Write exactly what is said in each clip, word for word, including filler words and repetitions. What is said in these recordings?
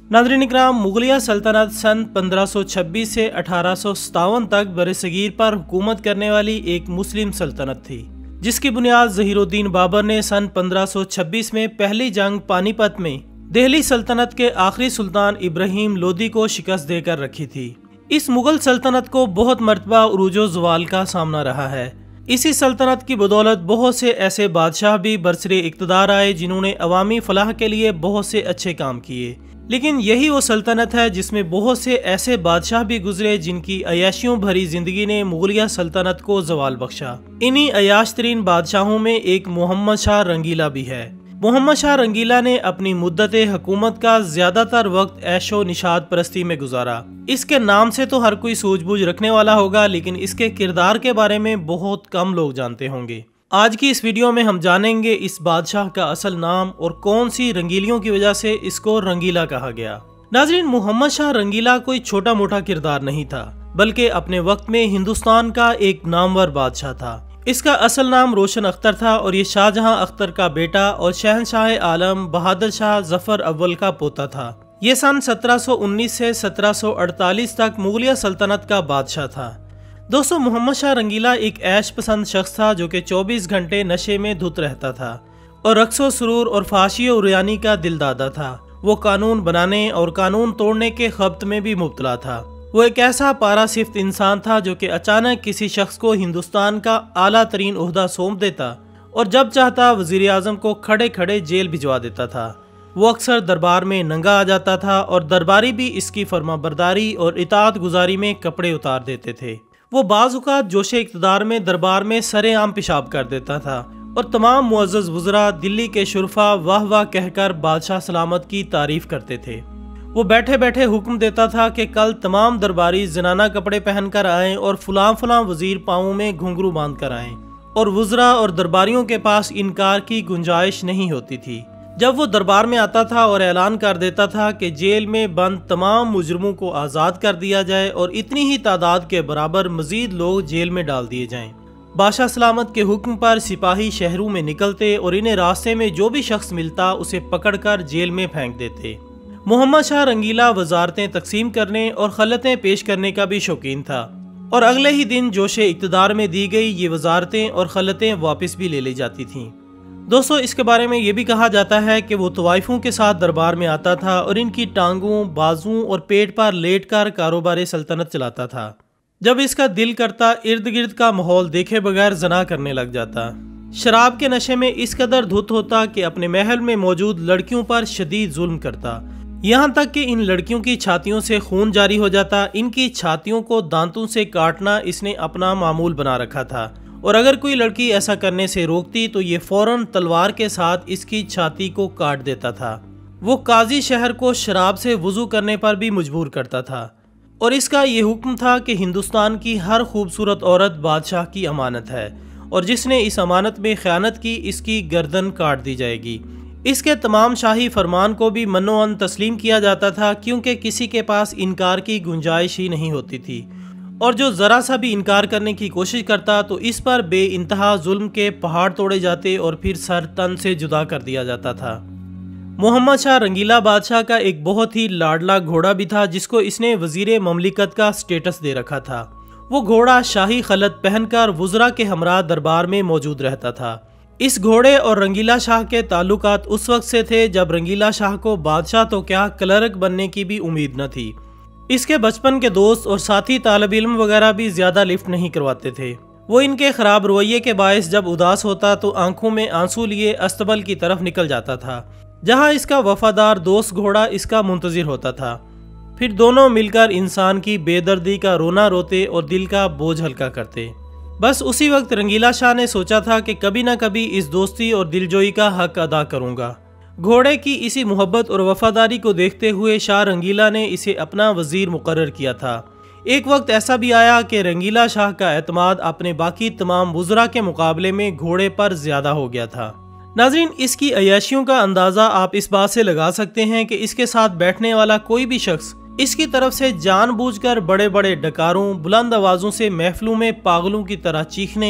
नाज़रीन इकराम, मुगलिया सल्तनत सन पंद्रह सौ छब्बीस से अठारह सौ सत्तावन तक बरसगीर पर हुकूमत करने वाली एक मुस्लिम सल्तनत थी, जिसकी बुनियाद ज़हीरुद्दीन बाबर ने सन पंद्रह सौ छब्बीस में पहली जंग पानीपत में दिल्ली सल्तनत के आखिरी सुल्तान इब्राहिम लोदी को शिकस्त देकर रखी थी। इस मुगल सल्तनत को बहुत मरतबा उरूजो ज़वाल का सामना रहा है। इसी सल्तनत की बदौलत बहुत से ऐसे बादशाह भी बरसरे इक़्तिदार आए जिन्होंने अवामी फलाह के लिए बहुत से अच्छे काम किए, लेकिन यही वो सल्तनत है जिसमें बहुत से ऐसे बादशाह भी गुजरे जिनकी अयाशियों भरी जिंदगी ने मुगलिया सल्तनत को ज़वाल बख्शा। इन्हीं अयाश तरीन बादशाहों में एक मोहम्मद शाह रंगीला भी है। मोहम्मद शाह रंगीला ने अपनी मुद्दत हुकूमत का ज्यादातर वक्त ऐशो निशाद परस्ती में गुजारा। इसके नाम से तो हर कोई सूझबूझ रखने वाला होगा, लेकिन इसके किरदार के बारे में बहुत कम लोग जानते होंगे। आज की इस वीडियो में हम जानेंगे इस बादशाह का असल नाम और कौन सी रंगीलियों की वजह से इसको रंगीला कहा गया। नाज़रीन, मोहम्मद शाह रंगीला कोई छोटा मोटा किरदार नहीं था, बल्कि अपने वक्त में हिंदुस्तान का एक नामवर बादशाह था। इसका असल नाम रोशन अख्तर था और ये शाहजहां अख्तर का बेटा और शहनशाह आलम बहादुर शाह जफर अव्वल का पोता था। ये सन सत्रह सौ उन्नीस से सत्रह सौ अड़तालीस तक मुगलिया सल्तनत का बादशाह था। दोस्तों, मोहम्मद शाह रंगीला एक ऐश पसंद शख्स था जो कि चौबीस घंटे नशे में धुत रहता था और रक्सो सुरूर और फाशी उरियानी का दिलदादा था। वो कानून बनाने और कानून तोड़ने के खब्त में भी मुब्तला था। वो एक ऐसा पारा सिफ्त इंसान था जो कि अचानक किसी शख्स को हिंदुस्तान का आला तरीन ओहदा सौंप देता और जब चाहता वजीर आजम को खड़े खड़े जेल भिजवा देता था। वो अक्सर दरबार में नंगा आ जाता था और दरबारी भी इसकी फर्माबरदारी और इताअत गुजारी में कपड़े उतार देते थे। वो बाज़-औक़ात जोशे इक़्तिदार में दरबार में सरेआम पेशाब कर देता था और तमाम मुअज़्ज़ज़ वज़रा दिल्ली के शुरफा वाह वाह कहकर बादशाह सलामत की तारीफ करते थे। वो बैठे बैठे हुक्म देता था कि कल तमाम दरबारी जनाना कपड़े पहनकर आएं और फलां फलां वजीर पाँव में घुंघरू बांध कर आएं, और वज़रा और दरबारियों के पास इनकार की गुंजाइश नहीं होती थी। जब वो दरबार में आता था और ऐलान कर देता था कि जेल में बंद तमाम मुजरमों को आज़ाद कर दिया जाए और इतनी ही तादाद के बराबर मजीद लोग जेल में डाल दिए जाएं, बादशाह सलामत के हुक्म पर सिपाही शहरों में निकलते और इन्हें रास्ते में जो भी शख्स मिलता उसे पकड़कर जेल में फेंक देते। मोहम्मद शाह रंगीला वजारतें तकसीम करने और खलतें पेश करने का भी शौकीन था और अगले ही दिन जोशे इक़्तिदार में दी गई ये वजारतें और खलतें वापस भी ले ली जाती थीं। दोस्तों, इसके बारे में ये भी कहा जाता है कि वो तवाइफों के साथ दरबार में आता था और इनकी टांगों, बाजुओं और पेट पर लेट कर कारोबार सल्तनत चलाता था। जब इसका दिल करता इर्द गिर्द का माहौल देखे बगैर जना करने लग जाता। शराब के नशे में इस कदर धुत होता कि अपने महल में मौजूद लड़कियों पर शदीद जुल्म करता, यहाँ तक कि इन लड़कियों की छातियों से खून जारी हो जाता। इनकी छातियों को दांतों से काटना इसने अपना मामूल बना रखा था और अगर कोई लड़की ऐसा करने से रोकती तो ये फौरन तलवार के साथ इसकी छाती को काट देता था। वो काजी शहर को शराब से वुजू करने पर भी मजबूर करता था और इसका ये हुक्म था कि हिंदुस्तान की हर खूबसूरत औरत बादशाह की अमानत है और जिसने इस अमानत में ख़यानत की इसकी गर्दन काट दी जाएगी। इसके तमाम शाही फरमान को भी मनो-अन तस्लीम किया जाता था, क्योंकि किसी के पास इनकार की गुंजाइश ही नहीं होती थी और जो ज़रा सा भी इनकार करने की कोशिश करता तो इस पर बेइंतहा जुल्म के पहाड़ तोड़े जाते और फिर सर तन से जुदा कर दिया जाता था। मोहम्मद शाह रंगीला बादशाह का एक बहुत ही लाडला घोड़ा भी था जिसको इसने वजीर ममलिकत का स्टेटस दे रखा था। वो घोड़ा शाही खलत पहनकर वज़रा के हमरा दरबार में मौजूद रहता था। इस घोड़े और रंगीला शाह के ताल्लुकात उस वक्त से थे जब रंगीला शाह को बादशाह तो क्या क्लर्क बनने की भी उम्मीद न थी। इसके बचपन के दोस्त और साथी तालिब इल्म वगैरह भी ज़्यादा लिफ्ट नहीं करवाते थे। वो इनके ख़राब रवैये के बायस जब उदास होता तो आंखों में आंसू लिए अस्तबल की तरफ निकल जाता था, जहाँ इसका वफादार दोस्त घोड़ा इसका मुंतज़िर होता था। फिर दोनों मिलकर इंसान की बेदर्दी का रोना रोते और दिल का बोझ हल्का करते। बस उसी वक्त रंगीला शाह ने सोचा था कि कभी ना कभी इस दोस्ती और दिलजोई का हक अदा करूंगा। घोड़े की इसी मोहब्बत और वफादारी को देखते हुए शाह रंगीला ने इसे अपना वजीर मुकर्रर किया था। एक वक्त ऐसा भी आया कि रंगीला शाह का एतमाद अपने बाकी तमाम वज़रा के मुकाबले में घोड़े पर ज्यादा हो गया था। नाज़रीन, इसकी अय्याशियों का अंदाज़ा आप इस बात से लगा सकते हैं कि इसके साथ बैठने वाला कोई भी शख्स इसकी तरफ से जानबूझकर बड़े बड़े डकारों, बुलंद आवाज़ों से महफिलों में पागलों की तरह चीखने,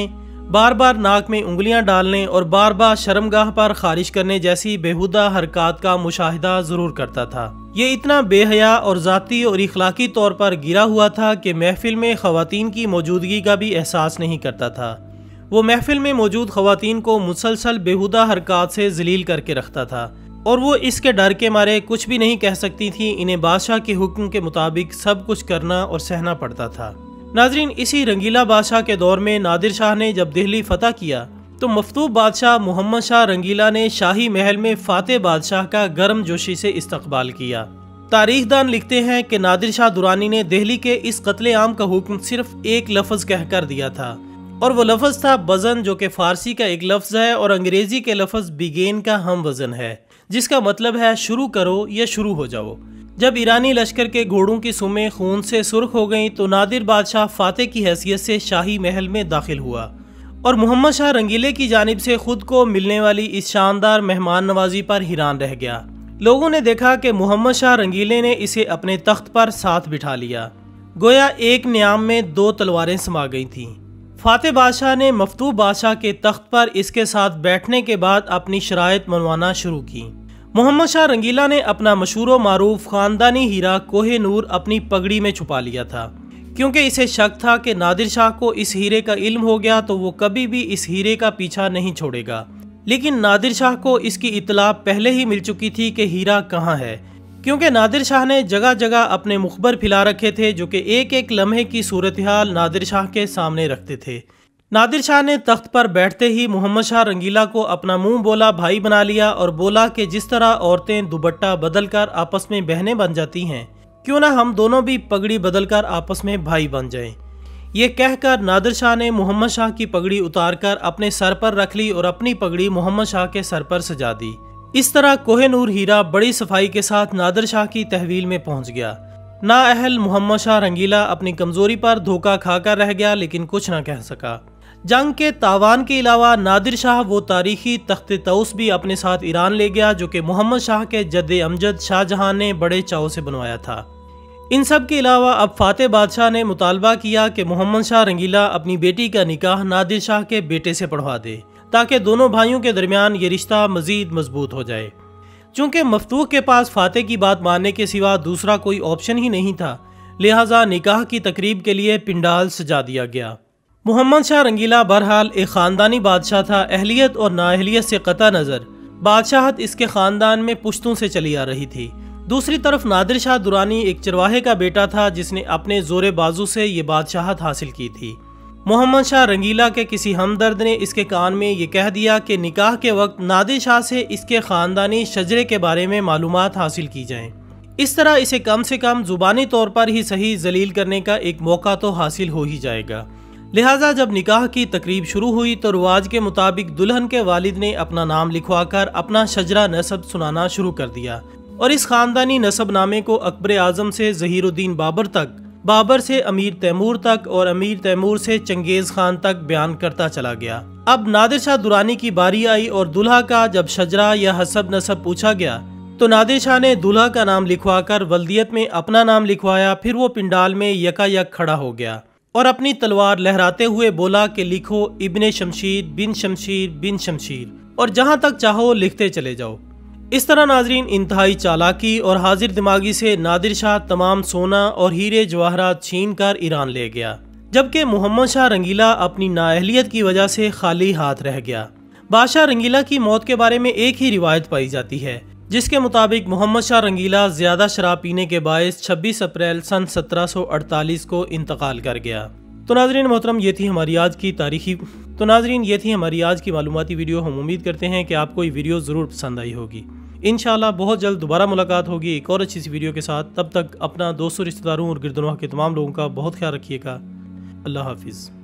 बार बार नाक में उंगलियां डालने और बार बार शर्मगाह पर खारिज करने जैसी बेहुदा हरकत का मुशाहिदा जरूर करता था। ये इतना बेहया और ज़ाती और इखलाकी तौर पर गिरा हुआ था कि महफिल में ख़वातीन की मौजूदगी का भी एहसास नहीं करता था। वो महफिल में मौजूद ख़वातीन को मुसलसल बेहुदा हरकत से जलील करके रखता था और वो इसके डर के मारे कुछ भी नहीं कह सकती थी। इन्हें बादशाह के हुक्म के मुताबिक सब कुछ करना और सहना पड़ता था। नाजरीन, इसी रंगीला बादशाह के दौर में नादिर शाह ने जब दिल्ली फतह किया तो मफतूह बादशाह मोहम्मद शाह रंगीला ने शाही महल में फातेह बादशाह का गर्म जोशी से इस्तकबाल किया। तारीखदान लिखते हैं कि नादिर शाह दुरानी ने दिल्ली के इस कत्ले आम का हुक्म सिर्फ एक लफ्ज़ कहकर दिया था और वो लफ्ज़ था बज़न, जो कि फ़ारसी का एक लफ्ज़ है और अंग्रेज़ी के लफ्ज़ बिगेन का हम वज़न है, जिसका मतलब है शुरू करो या शुरू हो जाओ। जब ईरानी लश्कर के घोड़ों की सुमें खून से सुर्ख हो गईं तो नादिर बादशाह फातेह की हैसियत से शाही महल में दाखिल हुआ और मोहम्मद शाह रंगीले की जानिब से खुद को मिलने वाली इस शानदार मेहमान नवाजी पर हैरान रह गया। लोगों ने देखा कि मोहम्मद शाह रंगीले ने इसे अपने तख्त पर साथ बिठा लिया, गोया एक न्याम में दो तलवारें समा गई थीं। फातेह बादशाह ने मफतूह बादशाह के तख्त पर इसके साथ बैठने के बाद अपनी शराइत मनवाना शुरू की। मोहम्मद शाह रंगीला ने अपना मशहूर व मारूफ ख़ानदानी हीरा कोहे नूर अपनी पगड़ी में छुपा लिया था, क्योंकि इसे शक था कि नादिर शाह को इस हीरे का इल्म हो गया तो वो कभी भी इस हीरे का पीछा नहीं छोड़ेगा। लेकिन नादिर शाह को इसकी इत्तला पहले ही मिल चुकी थी कि हीरा कहाँ है, क्योंकि नादिर शाह ने जगह जगह अपने मुखबर फैला रखे थे जो कि एक एक लम्हे की सूरत हाल नादिर शाह के सामने रखते थे। नादिर शाह ने तख्त पर बैठते ही मोहम्मद शाह रंगीला को अपना मुंह बोला भाई बना लिया और बोला कि जिस तरह औरतें दुपट्टा बदल कर आपस में बहनें बन जाती हैं, क्यों ना हम दोनों भी पगड़ी बदल कर आपस में भाई बन जाएं। ये कहकर नादिर शाह ने मोहम्मद शाह की पगड़ी उतार कर अपने सर पर रख ली और अपनी पगड़ी मोहम्मद शाह के सर पर सजा दी। इस तरह कोहे-नूर हीरा बड़ी सफाई के साथ नादिर शाह की तहवील में पहुंच गया। नाअहल मोहम्मद शाह रंगीला अपनी कमजोरी पर धोखा खाकर रह गया, लेकिन कुछ न कह सका। जंग के तावान के अलावा नादिर शाह वो तारीखी तख्ते तौस भी अपने साथ ईरान ले गया जो कि मोहम्मद शाह के जद्दे अमजद शाहजहां ने बड़े चाव से बनवाया था। इन सब के अलावा अब फातेह बादशाह ने मुतालबा किया कि मोहम्मद शाह रंगीला अपनी बेटी का निकाह नादिर शाह के बेटे से पढ़वा दे, ताकि दोनों भाइयों के दरमियान ये रिश्ता मजीद मजबूत हो जाए। चूँकि मफतूह के पास फातेह की बात मानने के सिवा दूसरा कोई ऑप्शन ही नहीं था, लिहाजा निकाह की तकरीब के लिए पिंडाल सजा दिया गया। मोहम्मद शाह रंगीला बहरहाल एक ख़ानदानी बादशाह था। अहलियत और नाअहलियत से कता नज़र बादशाहत इसके ख़ानदान में पुश्तों से चली आ रही थी। दूसरी तरफ नादिर शाह दुरानी एक चरवाहे का बेटा था जिसने अपने जोरे बाजू से ये बादशाहत हासिल की थी। मोहम्मद शाह रंगीला के किसी हमदर्द ने इसके कान में ये कह दिया कि निकाह के वक्त नादिर शाह से इसके ख़ानदानी शजरे के बारे में मालूमात हासिल की जाएँ। इस तरह इसे कम से कम ज़ुबानी तौर पर ही सही जलील करने का एक मौका तो हासिल हो ही जाएगा। लिहाजा जब निकाह की तकरीब शुरू हुई तो रिवाज के मुताबिक दुल्हन के वालिद ने अपना नाम लिखवाकर अपना शजरा नसब सुनाना शुरू कर दिया और इस खानदानी नसबनामे को अकबर आजम से ज़हीरुद्दीन बाबर तक, बाबर से अमीर तैमूर तक और अमीर तैमूर से चंगेज़ खान तक बयान करता चला गया। अब नादिर शाह दुरानी की बारी आई और दुल्हा का जब शजरा या हसब नसब पूछा गया तो नादिर शाह ने दुल्हा का नाम लिखवाकर वल्दियत में अपना नाम लिखवाया। फिर वो पिंडाल में यकायक खड़ा हो गया और अपनी तलवार लहराते हुए बोला कि लिखो इब्ने शमशीर बिन शमशीर बिन शमशीर, और जहां तक चाहो लिखते चले जाओ। इस तरह नाजरीन इंतहाई चालाकी और हाजिर दिमागी से नादिर शाह तमाम सोना और हीरे जवाहरात छीन कर ईरान ले गया, जबकि मोहम्मद शाह रंगीला अपनी नाअहलियत की वजह से खाली हाथ रह गया। बादशाह रंगीला की मौत के बारे में एक ही रिवायत पाई जाती है, जिसके मुताबिक मोहम्मद शाह रंगीला ज़्यादा शराब पीने के बायस छब्बीस अप्रैल सन सत्रह सौ अड़तालीस को इंतकाल कर गया। तो नाजरीन मोहतरम, ये थी हमारी आज की तारीखी तो नाजरीन ये थी हमारी आज की मालूमाती वीडियो। हम उम्मीद करते हैं कि आपको ये वीडियो ज़रूर पसंद आई होगी। इंशाल्लाह बहुत जल्द दोबारा मुलाकात होगी एक और अच्छी सी वीडियो के साथ। तब तक अपना दोस्तों, रिश्तेदारों और गिरदनवाह के तमाम लोगों का बहुत ख्याल रखिएगा। अल्लाह हाफिज़।